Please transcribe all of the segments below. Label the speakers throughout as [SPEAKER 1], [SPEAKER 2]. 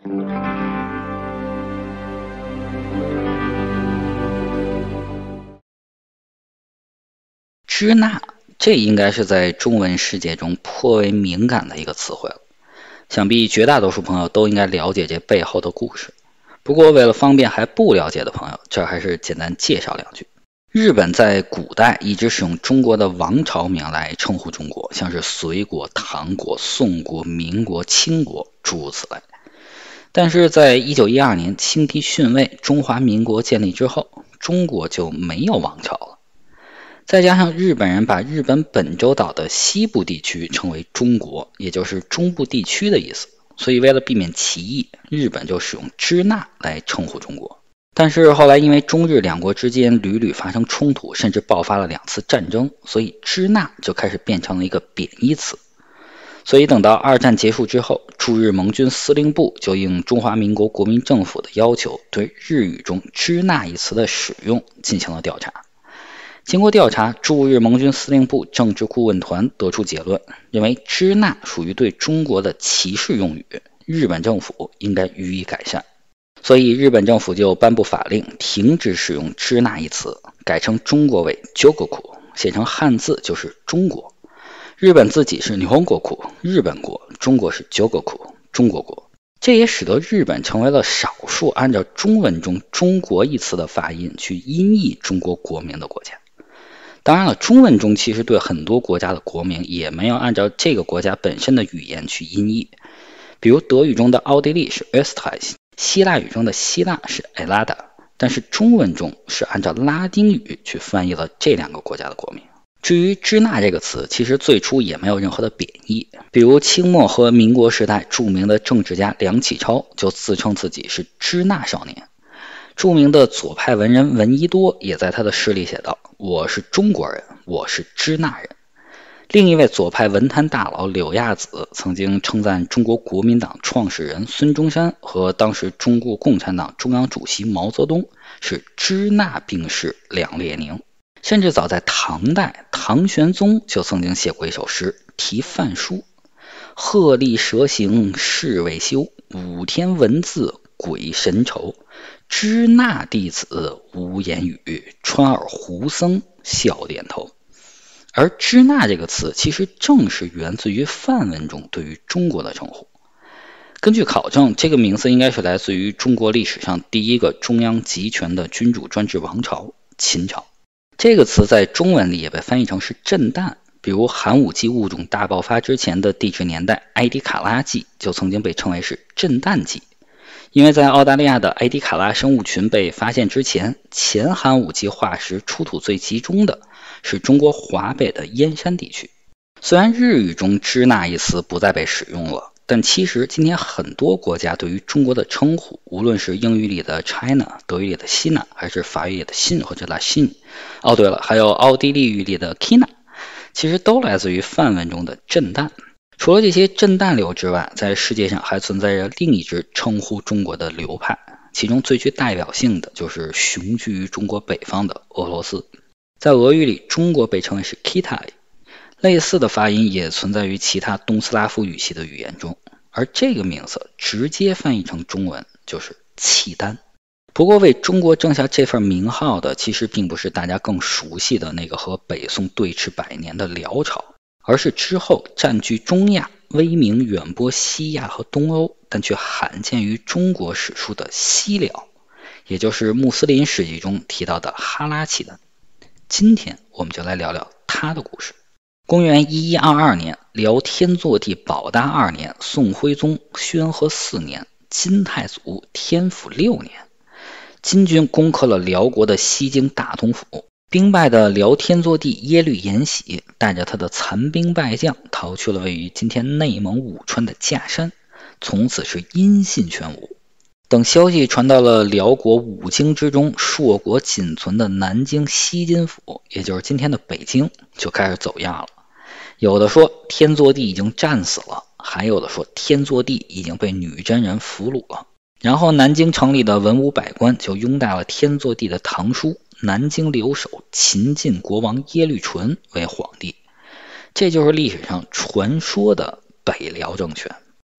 [SPEAKER 1] 支那，这应该是在中文世界中颇为敏感的一个词汇了，想必绝大多数朋友都应该了解这背后的故事。不过为了方便还不了解的朋友，这儿还是简单介绍两句。日本在古代一直使用中国的王朝名来称呼中国，像是隋国、唐国、宋国、民国、清国诸如此类。但是在1912年清帝逊位，中华民国建立之后，中国就没有王朝了。再加上日本人把日本本州岛的西部地区称为中国，也就是中部地区的意思，所以为了避免歧义，日本就使用支那来称呼中国。但是后来因为中日两国之间屡屡发生冲突，甚至爆发了2次战争，所以支那就开始变成了一个贬义词。所以等到二战结束之后，驻日盟军司令部就应中华民国国民政府的要求，对日语中支那一词的使用进行了调查。经过调查，驻日盟军司令部政治顾问团得出结论，认为支那属于对中国的歧视用语，日本政府应该予以改善。所以日本政府就颁布法令，停止使用支那一词，改称中国为 Jogoku， 写成汉字就是中国。日本自己是Nihongoku，日本国，中国是 Jogoku， 中国国。这也使得日本成为了少数按照中文中中国一词的发音去音译中国国名的国家。当然了，中文中其实对很多国家的国名也没有按照这个国家本身的语言去音译。比如德语中的奥地利是 Österreich， 希腊语中的希腊是 Ellada， 但是中文中是按照拉丁语去翻译了这2个国家的国名。至于支那这个词，其实最初也没有任何的贬义。比如清末和民国时代著名的政治家梁启超就自称自己是支那少年。著名的左派文人闻一多也在他的诗里写道：我是中国人，我是支那人。另一位左派文坛大佬柳亚子曾经称赞中国国民党创始人孙中山和当时中国共产党中央主席毛泽东是支那并士两列宁。甚至早在唐代，唐玄宗就曾经写过一首诗题范书：鹤立蛇行世未休，五天文字鬼神愁，支那弟子无言语，川耳胡僧笑点头。而支那这个词其实正是源自于梵文中对于中国的称呼。根据考证，这个名字应该是来自于中国历史上第一个中央集权的君主专制王朝秦朝。这个词在中文里也被翻译成是震旦，比如寒武纪物种大爆发之前的地质年代埃迪卡拉纪就曾经被称为是震旦纪。因为在澳大利亚的埃迪卡拉生物群被发现之前，前寒武纪化石出土最集中的是中国华北的燕山地区。虽然日语中支那一词不再被使用了，但其实今天很多国家对于中国的称呼，无论是英语里的 China， 德语里的西纳，还是法语里的信或者拉信，哦对了，还有奥地利语里的 Kina， 其实都来自于梵文中的震旦。除了这些震旦流之外，在世界上还存在着另一支称呼中国的流派，其中最具代表性的就是雄居于中国北方的俄罗斯。在俄语里，中国被称为是 Kitai，类似的发音也存在于其他东斯拉夫语系的语言中，而这个名字直接翻译成中文就是契丹。不过为中国争下这份名号的，其实并不是大家更熟悉的那个和北宋对峙100年的辽朝，而是之后占据中亚、威名远播西亚和东欧，但却罕见于中国史书的西辽，也就是穆斯林史记中提到的哈拉契丹。今天我们就来聊聊他的故事。公元1122年，辽天祚帝保大2年，宋徽宗宣和4年，金太祖天辅6年，金军攻克了辽国的西京大同府。兵败的辽天祚帝耶律延禧带着他的残兵败将逃去了位于今天内蒙武川的珈山，从此是音信全无。等消息传到了辽国五京之中硕果仅存的南京西津府，也就是今天的北京，就开始走样了。有的说天祚帝已经战死了，还有的说天祚帝已经被女真人俘虏了。然后南京城里的文武百官就拥戴了天祚帝的堂叔南京留守秦晋国王耶律纯为皇帝，这就是历史上传说的北辽政权。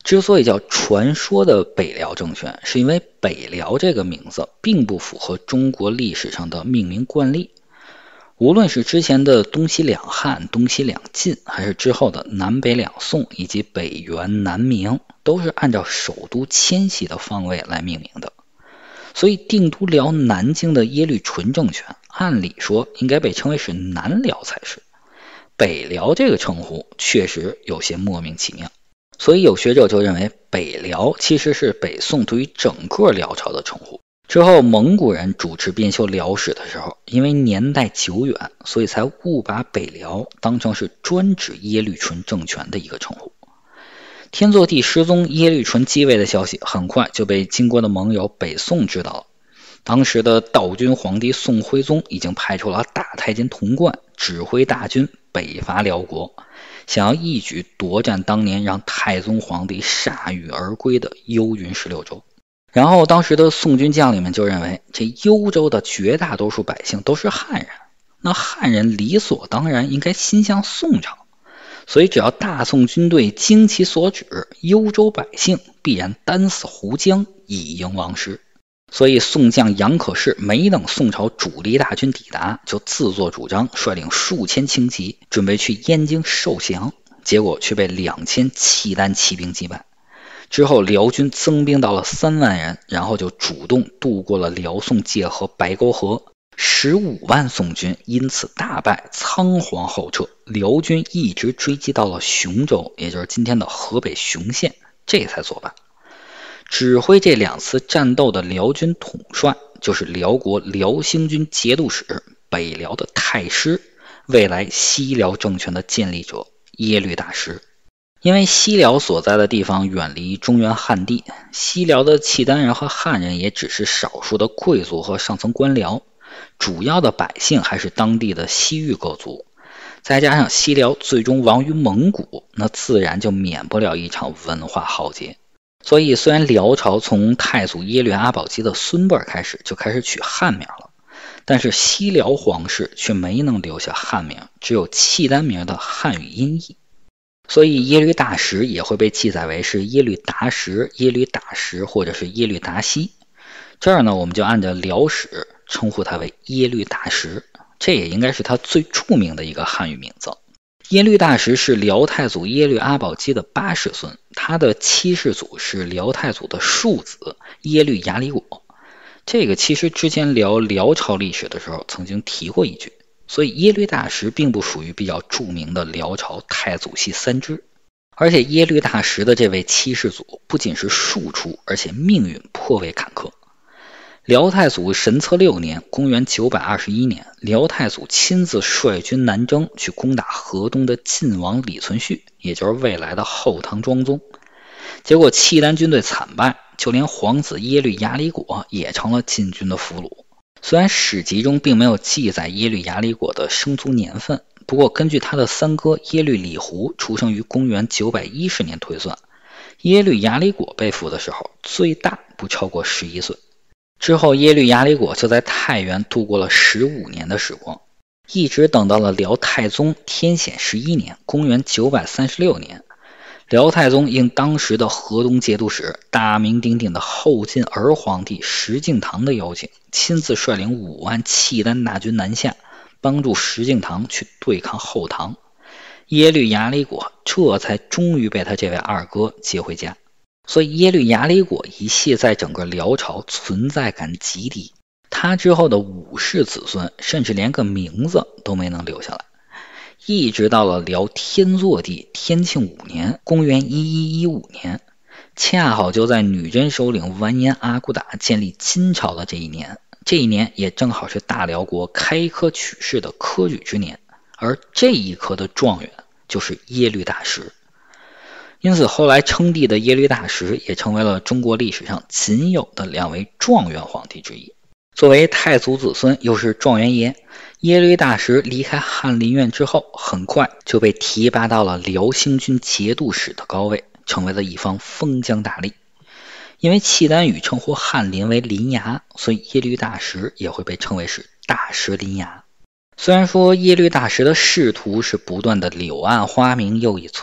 [SPEAKER 1] 之所以叫传说的北辽政权，是因为北辽这个名字并不符合中国历史上的命名惯例。无论是之前的东西两汉、东西两晋，还是之后的南北两宋以及北元、南明，都是按照首都迁徙的方位来命名的。所以定都辽南京的耶律淳政权，按理说应该被称为是南辽才是。北辽这个称呼确实有些莫名其妙。所以有学者就认为北辽其实是北宋对于整个辽朝的称呼。之后蒙古人主持编修辽史的时候，因为年代久远，所以才误把北辽当成是专指耶律淳政权的一个称呼。天祚帝失踪耶律淳继位的消息很快就被金国的盟友北宋知道了。当时的道君皇帝宋徽宗已经派出了大太监童贯指挥大军北伐辽国，想要一举夺占当年让太宗皇帝铩羽而归的幽云16州。然后当时的宋军将领们就认为，这幽州的绝大多数百姓都是汉人，那汉人理所当然应该心向宋朝，所以只要大宋军队经其所指，幽州百姓必然单死胡江，以迎王师。所以宋将杨可士没等宋朝主力大军抵达，就自作主张率领数千轻骑准备去燕京受降，结果却被2000契丹骑兵击败。之后辽军增兵到了3万人，然后就主动渡过了辽宋界河白沟河，15万宋军因此大败，仓皇后撤。辽军一直追击到了雄州，也就是今天的河北雄县，这才作罢。指挥这2次战斗的辽军统帅就是辽国辽兴军节度使，北辽的太师，未来西辽政权的建立者耶律大石。因为西辽所在的地方远离中原汉地，西辽的契丹人和汉人也只是少数的贵族和上层官僚，主要的百姓还是当地的西域各族。再加上西辽最终亡于蒙古，那自然就免不了一场文化浩劫。所以虽然辽朝从太祖耶律阿保机的孙辈开始就开始取汉名了，但是西辽皇室却没能留下汉名，只有契丹名的汉语音译。所以耶律大石也会被记载为是耶律达石、耶律大石或者是耶律达西。这儿呢，我们就按照辽史称呼他为耶律大石，这也应该是他最著名的一个汉语名字。耶律大石是辽太祖耶律阿保机的8世孙，他的7世祖是辽太祖的庶子耶律雅里果。这个其实之前聊辽朝历史的时候曾经提过一句，所以耶律大石并不属于比较著名的辽朝太祖系3支。而且耶律大石的这位7世祖不仅是庶出，而且命运颇为坎坷。辽太祖神策6年公元921年，辽太祖亲自率军南征，去攻打河东的晋王李存勖，也就是未来的后唐庄宗。结果契丹军队惨败，就连皇子耶律雅里果也成了晋军的俘虏。虽然史籍中并没有记载耶律雅里果的生卒年份，不过根据他的3哥耶律李胡出生于公元910年推算，耶律雅里果被俘的时候最大不超过11岁。之后耶律雅里果就在太原度过了15年的时光，一直等到了辽太宗天显11年公元936年，辽太宗应当时的河东节度使大名鼎鼎的后晋儿皇帝石敬瑭的邀请，亲自率领5万契丹大军南下，帮助石敬瑭去对抗后唐。耶律雅里果这才终于被他这位二哥接回家。所以耶律雅里果一系在整个辽朝存在感极低，他之后的5世子孙甚至连个名字都没能留下来。一直到了辽天祚帝天庆5年公元1115年，恰好就在女真首领完颜阿骨打建立金朝的这一年，这一年也正好是大辽国开科取士的科举之年，而这一科的状元就是耶律大石。因此后来称帝的耶律大石也成为了中国历史上仅有的2位状元皇帝之一。作为太祖子孙又是状元爷，耶律大石离开翰林院之后，很快就被提拔到了辽兴军节度使的高位，成为了一方封疆大吏。因为契丹语称呼翰林为临牙，所以耶律大石也会被称为是大石临牙。虽然说耶律大石的仕途是不断的柳暗花明又一村，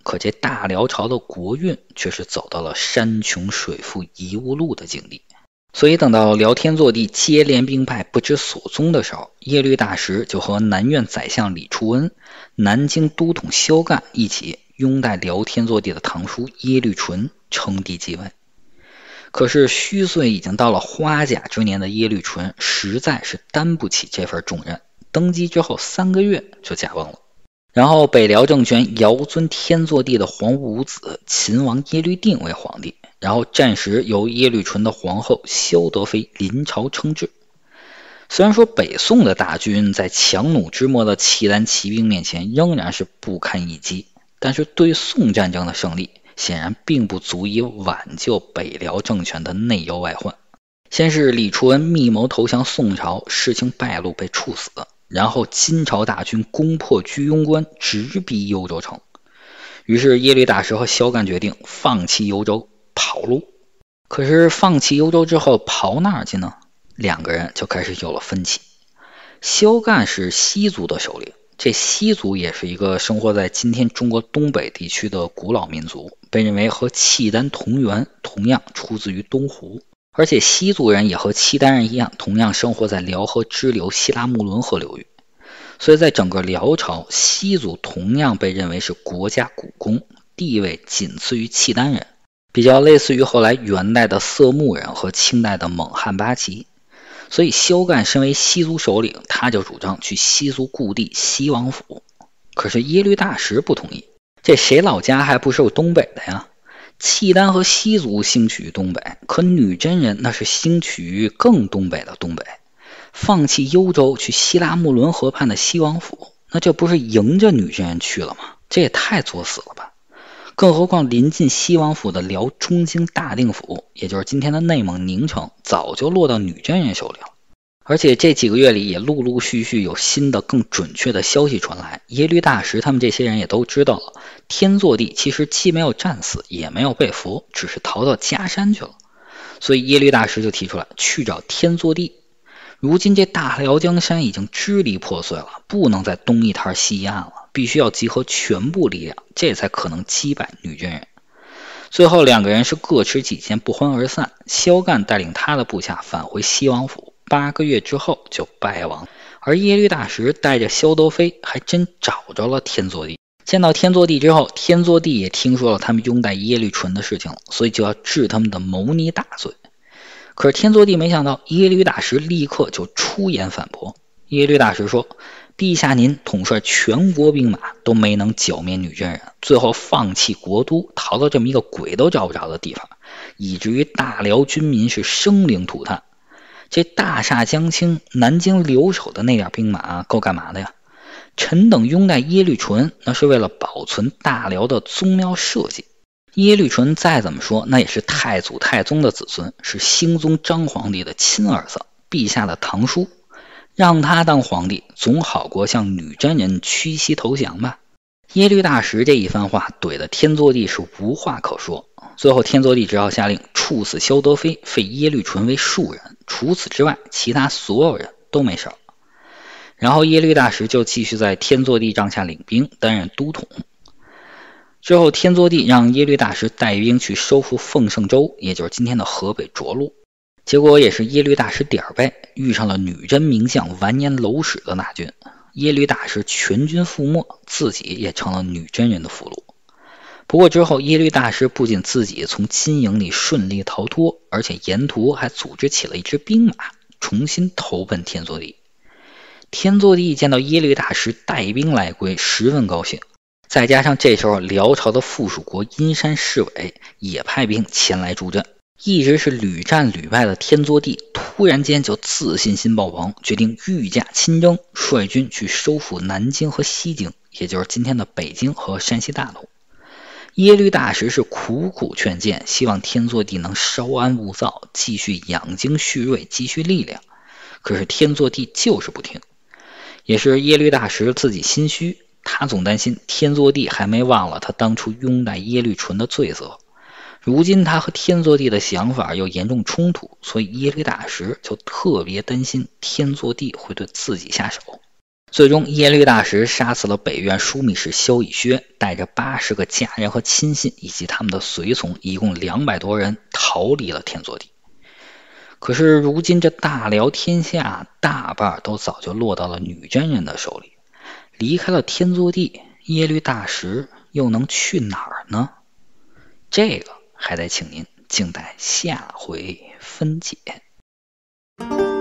[SPEAKER 1] 可这大辽朝的国运却是走到了山穷水复疑无路的境地。所以等到辽天祚帝接连兵败不知所踪的时候，耶律大石就和南院宰相李处恩、南京都统萧干一起拥戴辽天祚帝的堂叔耶律纯称帝继位。可是虚岁已经到了花甲之年的耶律纯实在是担不起这份重任，登基之后3个月就驾崩了。然后北辽政权遥尊天祚帝的皇五子秦王耶律定为皇帝，然后暂时由耶律纯的皇后萧德妃临朝称制。虽然说北宋的大军在强弩之末的契丹骑兵面前仍然是不堪一击，但是对宋战争的胜利显然并不足以挽救北辽政权的内忧外患。先是李处恩密谋投降宋朝，事情败露被处死，然后金朝大军攻破居庸关，直逼幽州城。于是耶律大石和萧干决定放弃幽州，跑路。可是放弃幽州之后跑哪儿去呢？两个人就开始有了分歧。萧干是西族的首领，这西族也是一个生活在今天中国东北地区的古老民族，被认为和契丹同源，同样出自于东湖。而且西族人也和契丹人一样，同样生活在辽河支流西拉木伦河流域。所以在整个辽朝，西族同样被认为是国家股肱，地位仅次于契丹人，比较类似于后来元代的色目人和清代的蒙汉八旗。所以萧干身为西族首领，他就主张去西族故地西王府。可是耶律大石不同意，这谁老家还不是有东北的呀？契丹和西族兴取于东北，可女真人那是兴取于更东北的东北。放弃幽州去西拉木伦河畔的西王府，那这不是迎着女真人去了吗？这也太作死了吧！更何况临近西王府的辽中京大定府，也就是今天的内蒙宁城，早就落到女真人手里了。而且这几个月里也陆陆续续有新的更准确的消息传来，耶律大石他们这些人也都知道了，天祚帝其实既没有战死，也没有被俘，只是逃到嘉山去了。所以耶律大石就提出来去找天祚帝。如今这大辽江山已经支离破碎了，不能再东一摊西一案了，必须要集合全部力量，这才可能击败女真人。最后两个人是各持己见，不欢而散。萧干带领他的部下返回西王府，8个月之后就败亡。而耶律大石带着萧德妃还真找着了天祚帝。见到天祚帝之后，天祚帝也听说了他们拥戴耶律纯的事情了，所以就要治他们的谋逆大罪。可是天祚帝没想到，耶律大石立刻就出言反驳。耶律大石说，陛下您统帅全国兵马都没能剿灭女真人，最后放弃国都，逃到这么一个鬼都找不着的地方，以至于大辽军民是生灵涂炭。这大厦将倾，南京留守的那点兵马够干嘛的呀？臣等拥戴耶律纯，那是为了保存大辽的宗庙社稷。耶律纯再怎么说，那也是太祖太宗的子孙，是兴宗张皇帝的亲儿子，陛下的堂叔，让他当皇帝总好过向女真人屈膝投降吧。耶律大石这一番话怼得天祚帝是无话可说，最后天祚帝只好下令处死萧德妃，废耶律纯为庶人，除此之外其他所有人都没事。然后耶律大石就继续在天祚帝帐下领兵，担任都统。之后天祚帝让耶律大石带兵去收复凤圣州，也就是今天的河北涿鹿。结果也是耶律大石点儿背，遇上了女真名将完颜娄史的大军，耶律大石全军覆没，自己也成了女真人的俘虏。不过之后耶律大石不仅自己从金营里顺利逃脱，而且沿途还组织起了一支兵马，重新投奔天祚帝。天祚帝见到耶律大石带兵来归，十分高兴。再加上这时候辽朝的附属国阴山侍卫也派兵前来助阵，一直是屡战屡败的天祚帝突然间就自信心爆棚，决定御驾亲征，率军去收复南京和西京，也就是今天的北京和山西大同。耶律大石是苦苦劝谏，希望天祚帝能稍安勿躁，继续养精蓄锐，积蓄力量。可是天祚帝就是不听。也是耶律大石自己心虚，他总担心天祚帝还没忘了他当初拥戴耶律纯的罪责。如今他和天祚帝的想法又严重冲突，所以耶律大石就特别担心天祚帝会对自己下手。 最终耶律大石杀死了北院枢密使萧以薛，带着80个家人和亲信以及他们的随从，一共200多人逃离了天祚帝。可是如今这大辽天下大半都早就落到了女真人的手里，离开了天祚帝，耶律大石又能去哪儿呢？这个还得请您静待下回分解。